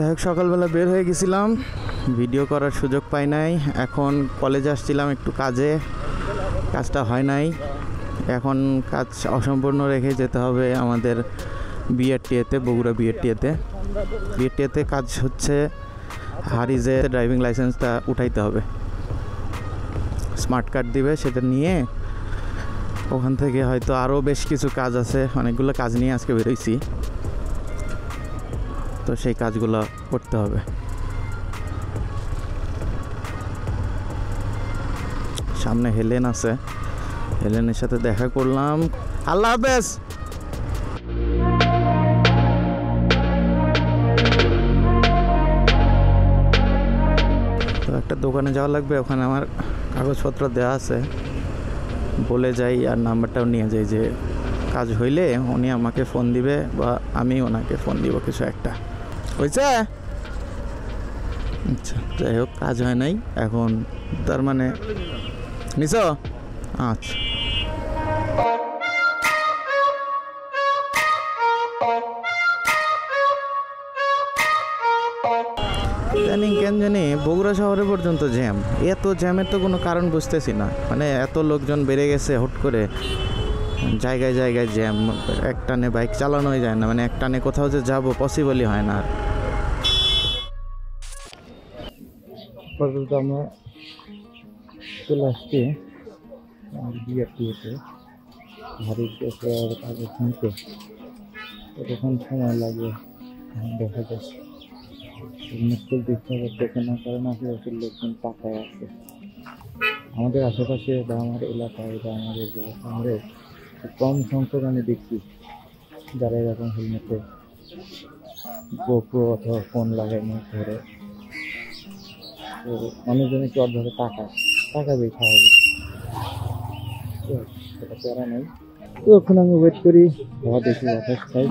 যাই হোক সকালবেলা বের হয়ে গেছিলাম, ভিডিও করার সুযোগ পাই নাই। এখন কলেজে আসছিলাম একটু কাজটা হয় নাই। এখন কাজ অসম্পূর্ণ রেখে যেতে হবে আমাদের বিআরটিএতে, বগুড়া বিআরটিএতে কাজ হচ্ছে হারিজে ড্রাইভিং লাইসেন্সটা উঠাইতে হবে। স্মার্ট কার্ড দিবে, সেটা নিয়ে ওখান থেকে হয়তো আরও বেশ কিছু কাজ আছে, অনেকগুলো কাজ নিয়ে আজকে বেরোইছি, তো সেই কাজগুলো করতে হবে। সামনে হেলেন আছে, হেলেনের সাথে দেখা করলাম। আল্লাহ হাফেজ। তো একটা দোকানে যাওয়া লাগবে, ওখানে আমার কাগজপত্র দেওয়া আছে, বলে যাই আর নাম্বারটাও নিয়ে যাই, যে কাজ হইলে উনি আমাকে ফোন দিবে বা আমি ওনাকে ফোন দিব, কিছু একটা হয়েছে। আচ্ছা, যাই হোক কাজ হয় নাই এখন, তার মানে নিছ। আচ্ছা, কেন জানি বগুড়া শহরে পর্যন্ত জ্যাম। এত জ্যামের তো কোনো কারণ বুঝতেছি না, মানে এত লোকজন বেড়ে গেছে হুট করে, জায়গায় জায়গায় জ্যাম, একটানে বাইক চালানোই যায় না, মানে একটানে কোথাও যে যাবো পসিবলই হয় না। আপাতত আমরা চলে আসছি বিআরটিএতে, ভারী কাগজ শুনতে কতক্ষণ সময় লাগে দেখা যাচ্ছে। মুশকিল দিচ্ছে দেখে না, কারণ আশেপাশের লোকজন টাকায় আছে। আমাদের আশেপাশে বা আমার এলাকায় বা আমাদের জেলা শহরে কম সংখ্যক আমি দেখছি যারা এরকম হেলমেটে গোপ্রো অথবা ফোন লাগাই নিয়ে ধরে। তো মানুষজন একটু অর্ধেক টাকা দিয়ে স্বাভাবিক, সেটা প্যারা নেই। তো এখন আমি ওয়েট করি, হওয়া দেখি বাতাস খাই।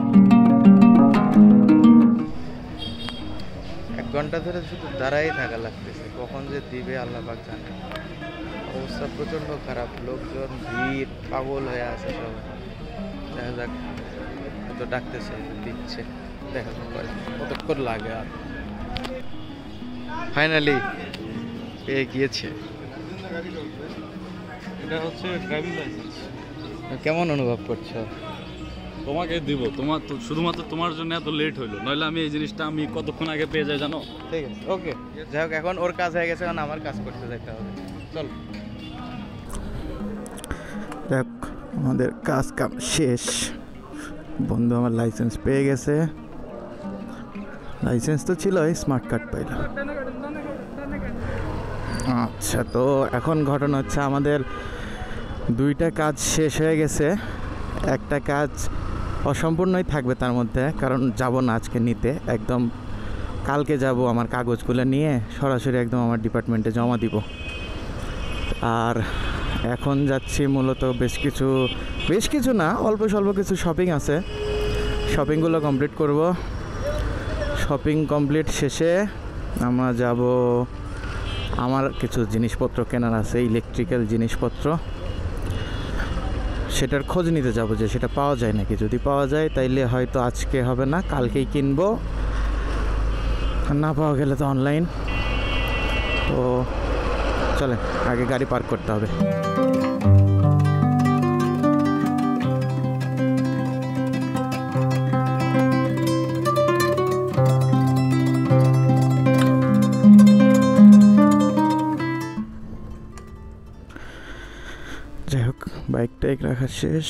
1 ঘন্টা ধরে শুধু দাঁড়াই থাকা লাগতেছে, কখন যে দিবে আল্লাহ পাক জানে। অবস্থা প্রচণ্ড খারাপ, লোকজন ভিড়, পাগল হয়ে আছে সব। দেখা যাক, হয়তো ডাকতেছে, দিচ্ছে, দেখা যাক কতক্ষণ লাগে। আর ফাইনালি পেয়ে গিয়েছে। এটা হচ্ছে ড্রাইভিং লাইসেন্স। কেমন অনুভব করছো? তোমাকে দিব, তোমার তো শুধুমাত্র তোমার জন্য এত লেট হইলো, নইলে আমি এই জিনিসটা আমি কতক্ষণ আগে পেয়ে যাই জানো। ঠিক আছে, ওকে। যাই হোক এখন ওর কাজ হয়ে গেছে, এখন আমার কাজ করতে যেতে হবে। চল, দেখ আমাদের কাজ কাম শেষ। বন্ধু আমার লাইসেন্স পেয়ে গেছে, লাইসেন্স তো ছিল, স্মার্ট কার্ড পাইল। আচ্ছা, তো এখন ঘটনা হচ্ছে আমাদের 2টা কাজ শেষ হয়ে গেছে, একটা কাজ অসম্পূর্ণই থাকবে তার মধ্যে, কারণ যাব না আজকে নিতে, একদম কালকে যাব আমার কাগজগুলো নিয়ে সরাসরি একদম আমার ডিপার্টমেন্টে জমা দিব। আর এখন যাচ্ছি মূলত বেশ কিছু না, অল্প স্বল্প কিছু শপিং আছে, শপিংগুলো কমপ্লিট করব। শপিং কমপ্লিট শেষে আমরা যাব, আমার কিছু জিনিসপত্র কেনার আছে, ইলেকট্রিক্যাল জিনিসপত্র, সেটার খোঁজ নিতে যাব যে সেটা পাওয়া যায় নাকি। যদি পাওয়া যায় তাইলে হয়তো আজকে হবে না, কালকেই কিনবো, না পাওয়া গেলে তো অনলাইন। তো চলে, আগে গাড়ি পার্ক করতে হবে। যাই হোক বাইকটা রাখা শেষ,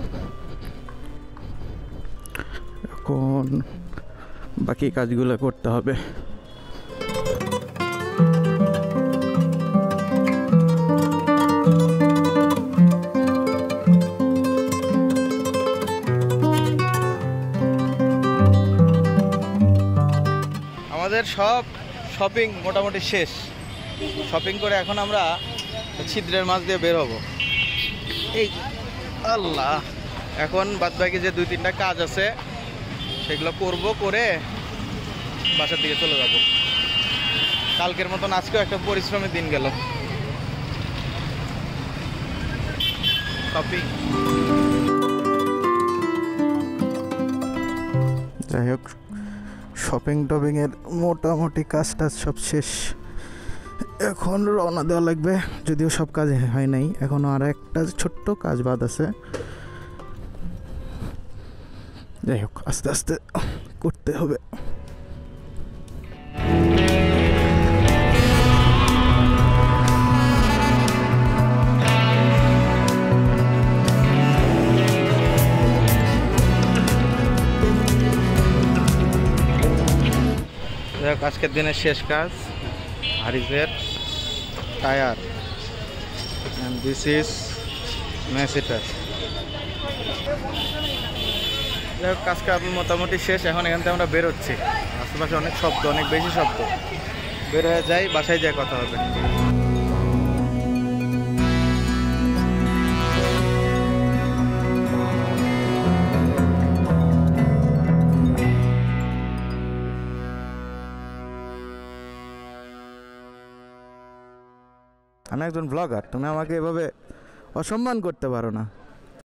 এখন বাকি কাজগুলো করতে হবে। আমাদের সব শপিং মোটামুটি শেষ। শপিং করে এখন আমরা ছিদ্রের মাছ দিয়ে বের হবো। এই আল্লাহ, এখন বাদবাকি যে 2-3টা কাজ আছে সেগুলো করে বাসার দিকে চলে যাব। কালকের মতন আজকেও একটা পরিশ্রমের দিন গেল। শপিং, যাই হোক শপিং টপিংয়ের মোটামুটি কাজ টাজ সব শেষ। এখন রওনা দেওয়া লাগবে, যদিও সব কাজ হয় নাই, এখনও আর একটা ছোট্ট কাজ বাদ আছে। যাই হোক, আস্তে আস্তে করতে হবে। যাই হোক, আজকের দিনের শেষ কাজ হারিজের টায়ার, and this is ম্যাসেটার। যাই হোক, কাজ কাজ মোটামুটি শেষ। এখন এখান থেকে আমরা বেরোচ্ছি। আশেপাশে অনেক শব্দ, অনেক বেশি শব্দ। বের হয়ে যাই, বাসায় যেয়ে কথা হবে। আমি একজন ব্লগার, তুমি আমাকে এভাবে অসম্মান করতে পারো না।